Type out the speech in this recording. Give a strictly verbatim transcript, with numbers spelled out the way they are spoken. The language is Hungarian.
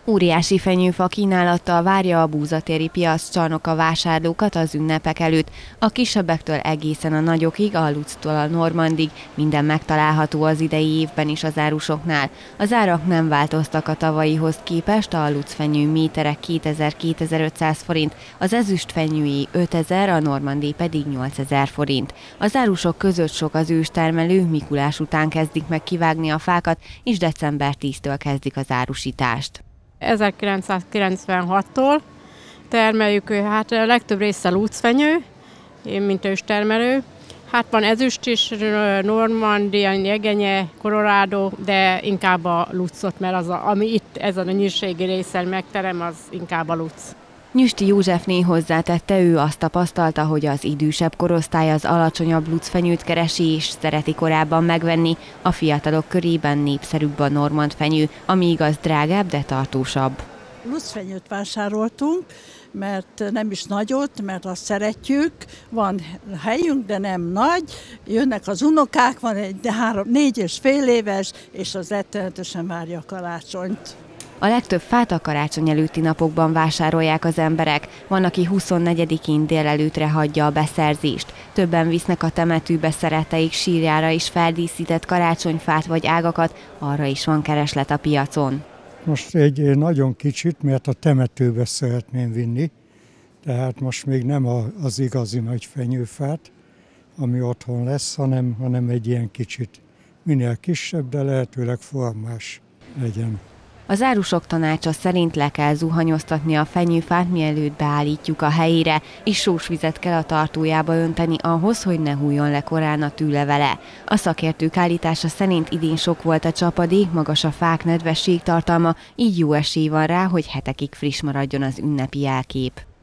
Óriási fenyőfa kínálattal várja a búzatéri piac csarnoka a vásárlókat az ünnepek előtt. A kisebbektől egészen a nagyokig, a Luctól a Normandig minden megtalálható az idei évben is az árusoknál. Az árak nem változtak a tavalyihoz képest, a lucfenyő métere kétezer-kétezer-ötszáz forint, az ezüstfenyői ötezer, a Normandi pedig nyolcezer forint. Az árusok között sok az őstermelő, Mikulás után kezdik meg kivágni a fákat, és december tízedikétől kezdik az árusítást. ezerkilencszázkilencvenhattól termeljük, hát a legtöbb része lucfenyő, én mint őstermelő. Hát van ezüst is, Normandia, Jegenye, Colorado, de inkább a lucot, mert az a, ami itt ezen a nyírségi részen megterem, az inkább a luc. Nyüsti Józsefné hozzátette, ő azt tapasztalta, hogy az idősebb korosztály az alacsonyabb lucfenyőt keresi és szereti korábban megvenni, a fiatalok körében népszerűbb a normand fenyő, ami igaz drágább, de tartósabb. Lucfenyőt vásároltunk, mert nem is nagyot, mert azt szeretjük, van helyünk, de nem nagy, jönnek az unokák, van egy három, négy és fél éves, és az rettenetesen várja a karácsonyt. A legtöbb fát a karácsony előtti napokban vásárolják az emberek, van, aki huszonnegyedikén délelőttre hagyja a beszerzést. Többen visznek a temetőbe szeretteik sírjára is feldíszített karácsonyfát vagy ágakat, arra is van kereslet a piacon. Most egy nagyon kicsit, mert a temetőbe szeretném vinni, tehát most még nem az igazi nagy fenyőfát, ami otthon lesz, hanem, hanem egy ilyen kicsit minél kisebb, de lehetőleg formás legyen. Az árusok tanácsa szerint le kell zuhanyoztatni a fenyőfát, mielőtt beállítjuk a helyére, és sós vizet kell a tartójába önteni ahhoz, hogy ne hulljon le korán a tűlevele. A szakértők állítása szerint idén sok volt a csapadék, magas a fák nedvesség tartalma, így jó esély van rá, hogy hetekig friss maradjon az ünnepi jelkép.